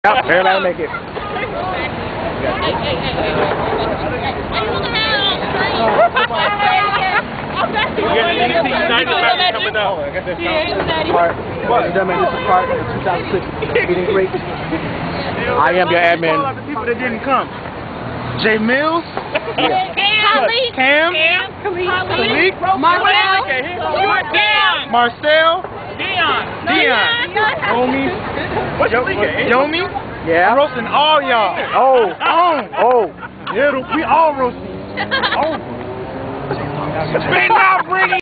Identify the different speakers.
Speaker 1: Yep, everybody make it. Eating great. I am your admin.
Speaker 2: All the people that didn't come. Jay Mills. Cam. Khalid. Marcel. Dion. Yomi.
Speaker 1: Yeah.
Speaker 2: I'm roasting all y'all.
Speaker 1: Oh.
Speaker 2: Yeah, we all roasting. Oh. Spin out, bring it.